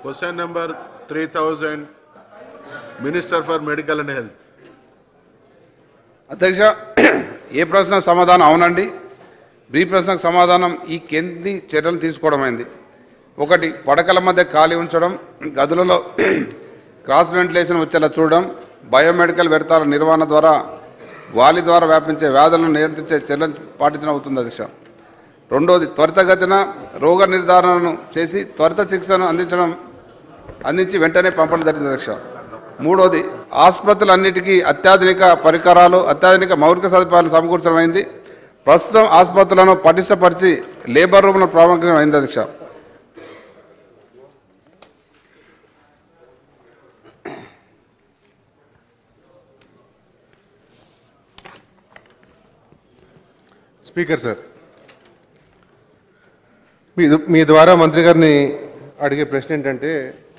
Question number 3000, Minister for Medical and Health. అధ్యక్ష ఏ ప్రశ్నకు సమాధానం అవునండి. బి ప్రశ్నకు సమాధానం ఈ కింది చర్యలు తీసుకోవడమైంది. ఒకటి, పడకల మధ్య ఖాళీ ఉంచడం, గదులలో క్రాస్ వెంటిలేషన్ వచ్చేలా చూడడం, బయోమెడికల్ వ్యర్థాల నిర్వహణ ద్వారా గాలి ద్వారా వ్యాపించే వ్యాధులను నియంత్రించే చర్యలు పాటించడం అవుతుంది అధ్యక్ష. రెండోది, త్వరితగతిన రోగ నిర్ధారణను చేసి త్వరిత చికిత్సను అందించి వెంటనే పంపడం జరిగింది అధ్యక్ష. మూడోది, ఆసుపత్రులన్నిటికీ అత్యాధునిక పరికరాలు, అత్యాధునిక మౌలిక సదుపాయాలు సమకూర్చడం అయింది. ప్రస్తుతం ఆసుపత్రులను పటిష్టపరిచి లేబర్ రూమ్ను ప్రారంభించడం అయింది అధ్యక్ష. స్పీకర్ సార్, మీ ద్వారా మంత్రి గారిని అడిగే ప్రశ్న ఏంటంటే,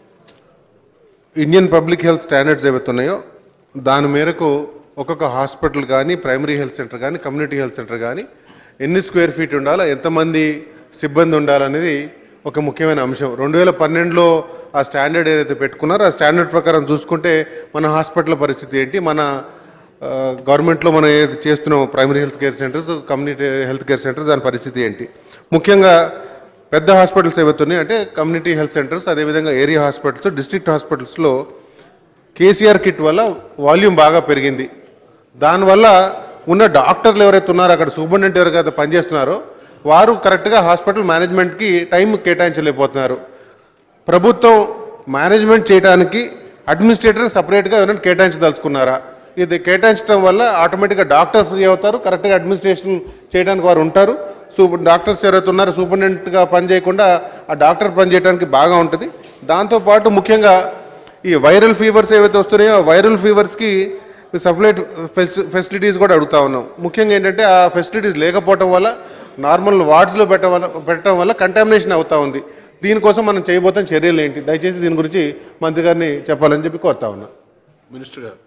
ఇండియన్ పబ్లిక్ హెల్త్ స్టాండర్డ్స్ ఏవైతే ఉన్నాయో దాని మేరకు ఒక్కొక్క హాస్పిటల్ కానీ, ప్రైమరీ హెల్త్ సెంటర్ కానీ, కమ్యూనిటీ హెల్త్ సెంటర్ కానీ ఎన్ని స్క్వేర్ ఫీట్ ఉండాలో, ఎంతమంది సిబ్బంది ఉండాలనేది ఒక ముఖ్యమైన అంశం. 2012లో ఆ స్టాండర్డ్ ఏదైతే పెట్టుకున్నారో ఆ స్టాండర్డ్ ప్రకారం చూసుకుంటే మన హాస్పిటల్ పరిస్థితి ఏంటి, మన గవర్నమెంట్లో మనం ఏదైతే చేస్తున్నాం primary health care centres, community health care centres, దాని పరిస్థితి ఏంటి. ముఖ్యంగా పెద్ద హాస్పిటల్స్ ఏవైతే ఉన్నాయో అంటే కమ్యూనిటీ హెల్త్ సెంటర్స్, అదేవిధంగా ఏరియా హాస్పిటల్స్, డిస్ట్రిక్ట్ హాస్పిటల్స్లో కేసీఆర్ కిట్ వల్ల వాల్యూమ్ బాగా పెరిగింది. దానివల్ల ఉన్న డాక్టర్లు ఎవరైతే ఉన్నారో, అక్కడ సూపరింటెండెంట్ ఎవరైతే పనిచేస్తున్నారో వారు కరెక్ట్గా హాస్పిటల్ మేనేజ్మెంట్కి టైం కేటాయించలేకపోతున్నారు. ప్రభుత్వం మేనేజ్మెంట్ చేయడానికి అడ్మినిస్ట్రేటర్ సపరేట్గా ఎవరైనా కేటాయించదలుచుకున్నారా? ఇది కేటాయించడం వల్ల ఆటోమేటిక్గా డాక్టర్స్ ఫ్రీ అవుతారు, కరెక్ట్గా అడ్మినిస్ట్రేషన్ చేయడానికి వారు ఉంటారు. డాక్టర్స్ ఎవరైతే ఉన్నారో సూపరింటెండెంట్గా పని చేయకుండా ఆ డాక్టర్ పని చేయడానికి బాగా ఉంటుంది. దాంతోపాటు ముఖ్యంగా ఈ వైరల్ ఫీవర్స్ ఏవైతే వస్తున్నాయో ఆ వైరల్ ఫీవర్స్కి సపరేట్ ఫెసిలిటీస్ కూడా అడుగుతా ఉన్నాం. ముఖ్యంగా ఏంటంటే ఆ ఫెసిలిటీస్ లేకపోవటం వల్ల నార్మల్ వార్డ్స్లో పెట్టడం వల్ల కంటామినేషన్ అవుతూ ఉంది. దీనికోసం మనం చేయబోతున్న చర్యలు ఏంటి, దయచేసి దీని గురించి మంత్రి గారిని చెప్పాలని చెప్పి కోరుతా ఉన్నా. మినిస్టర్ గారు.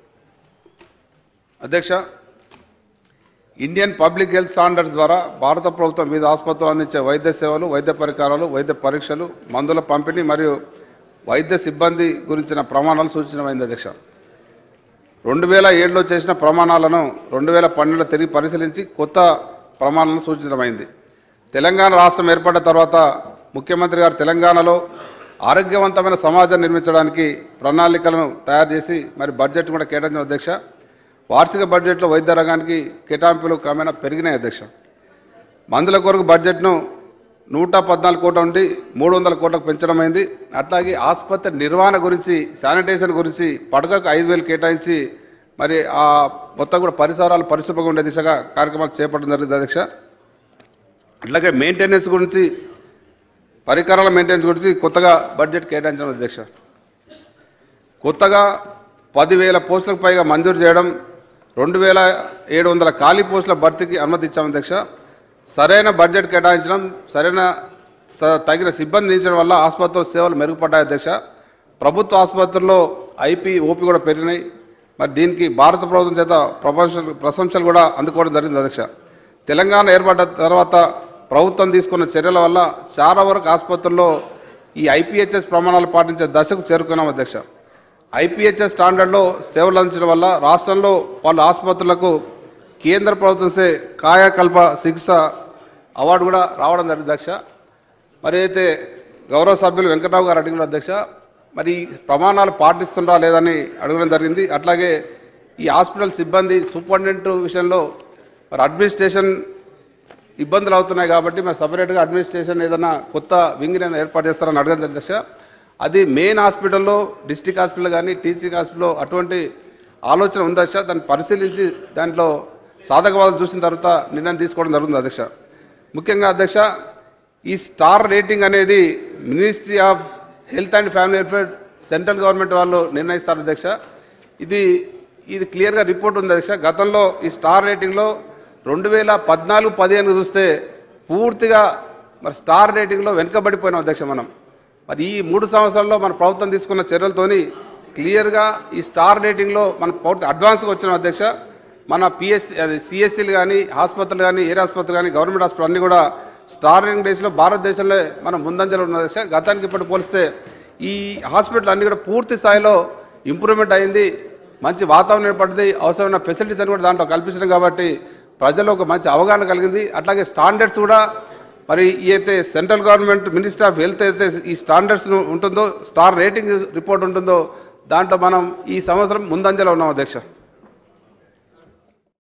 అధ్యక్ష, ఇండియన్ పబ్లిక్ హెల్త్ స్టాండర్డ్స్ ద్వారా భారత ప్రభుత్వం వివిధ ఆసుపత్రులు అందించే వైద్య సేవలు, వైద్య పరికరాలు, వైద్య పరీక్షలు, మందుల పంపిణీ మరియు వైద్య సిబ్బంది గురించిన ప్రమాణాలు సూచించడమైంది అధ్యక్ష. 2007లో చేసిన ప్రమాణాలను 2012లో తిరిగి పరిశీలించి కొత్త ప్రమాణాలను సూచించడమైంది. తెలంగాణ రాష్ట్రం ఏర్పడిన తర్వాత ముఖ్యమంత్రి గారు తెలంగాణలో ఆరోగ్యవంతమైన సమాజం నిర్మించడానికి ప్రణాళికలను తయారు చేసి మరి బడ్జెట్ కూడా కేటాయించిన అధ్యక్ష. వార్షిక బడ్జెట్లో వైద్య రంగానికి కేటాయింపులు క్రమేణా పెరిగినాయి అధ్యక్ష. మందుల కొరకు బడ్జెట్ను 114 కోట్ల నుండి 300 కోట్లకు పెంచడమైంది. అట్లాగే ఆసుపత్రి నిర్వహణ గురించి, శానిటేషన్ గురించి పడకకు 5,000 కేటాయించి మరి ఆ మొత్తం కూడా పరిసరాలు పరిశుభ్రంగా ఉండే దిశగా కార్యక్రమాలు చేపట్టడం జరిగింది అధ్యక్ష. అట్లాగే మెయింటెనెన్స్ గురించి, పరికరాల మెయింటెనెన్స్ గురించి కొత్తగా బడ్జెట్ కేటాయించడం అధ్యక్ష. కొత్తగా 10,000 పోస్టులకు పైగా మంజూరు చేయడం, 2,700 ఖాళీ పోస్టుల భర్తీకి అనుమతి ఇచ్చాం అధ్యక్ష. సరైన బడ్జెట్ కేటాయించడం, తగిన సిబ్బంది నియమించడం వల్ల ఆసుపత్రుల సేవలు మెరుగుపడ్డాయి అధ్యక్ష. ప్రభుత్వ ఆసుపత్రుల్లో ఓపీ కూడా పెరిగినాయి. మరి దీనికి భారత ప్రభుత్వం చేత ప్రశంసలు కూడా అందుకోవడం జరిగింది అధ్యక్ష. తెలంగాణ ఏర్పడ్డ తర్వాత ప్రభుత్వం తీసుకున్న చర్యల వల్ల చాలా వరకు ఆసుపత్రుల్లో ఈ ఐపీహెచ్ఎస్ ప్రమాణాలు పాటించే దశకు చేరుకున్నాం అధ్యక్ష. ఐపీహెచ్ఎస్ స్టాండర్డ్లో సేవలు అందించడం వల్ల రాష్ట్రంలో పలు ఆసుపత్రులకు కేంద్ర ప్రభుత్వంసే కాయకల్ప చికిత్స అవార్డు కూడా రావడం జరిగింది అధ్యక్ష. మరి అయితే గౌరవ సభ్యులు వెంకటరావు గారు అడిగిన అధ్యక్ష, మరి ప్రమాణాలు పాటిస్తుందా లేదని అడగడం జరిగింది. అట్లాగే ఈ హాస్పిటల్ సిబ్బంది సూపరింటెండెంట్ విషయంలో మరి అడ్మినిస్ట్రేషన్ ఇబ్బందులు అవుతున్నాయి కాబట్టి మరి సపరేట్గా అడ్మినిస్ట్రేషన్ ఏదైనా కొత్త వింగ్ని ఏర్పాటు చేస్తారని అడగడం జరిగింది అధ్యక్ష. అది మెయిన్ హాస్పిటల్లో, డిస్ట్రిక్ట్ హాస్పిటల్ కానీ, టీచింగ్ హాస్పిటల్లో అటువంటి ఆలోచన ఉంది అధ్యక్ష. దాన్ని పరిశీలించి దాంట్లో సాధకవాదం చూసిన తర్వాత నిర్ణయం తీసుకోవడం జరుగుతుంది అధ్యక్ష. ముఖ్యంగా అధ్యక్ష, ఈ స్టార్ రేటింగ్ అనేది ministry of health and family welfare central government వాళ్ళు నిర్ణయిస్తారు అధ్యక్ష. ఇది క్లియర్గా రిపోర్ట్ ఉంది అధ్యక్ష. గతంలో ఈ స్టార్ రేటింగ్లో 2014-15 చూస్తే పూర్తిగా మరి స్టార్ రేటింగ్లో వెనుకబడిపోయినాం అధ్యక్ష మనం. మరి ఈ 3 సంవత్సరాల్లో మన ప్రభుత్వం తీసుకున్న చర్యలతోని క్లియర్గా ఈ స్టార్ రేటింగ్లో మన పూర్తి అడ్వాన్స్గా వచ్చిన అధ్యక్ష. మన సిఎస్సీలు కానీ, హాస్పిటల్ కానీ, ఏరియా హాస్పిటల్ కానీ, గవర్నమెంట్ హాస్పిటల్ అన్నీ కూడా స్టార్ రేటింగ్ బేస్లో భారతదేశంలో మనం ముందంజలో ఉన్న అధ్యక్ష. గతానికి ఇప్పుడు పోలిస్తే ఈ హాస్పిటల్ అన్ని కూడా పూర్తి స్థాయిలో ఇంప్రూవ్మెంట్ అయింది, మంచి వాతావరణం ఏర్పడింది, అవసరమైన ఫెసిలిటీస్ అని కూడా దాంట్లో కల్పించడం కాబట్టి ప్రజల్లో ఒక మంచి అవగాహన కలిగింది. అట్లాగే స్టాండర్డ్స్ కూడా మరి అయితే central government minister of health అయితే ఈ స్టాండర్డ్స్ ఉంటుందో, స్టార్ రేటింగ్ రిపోర్ట్ ఉంటుందో దాంట్లో మనం ఈ సంవత్సరం ముందంజలో ఉన్నాం అధ్యక్ష.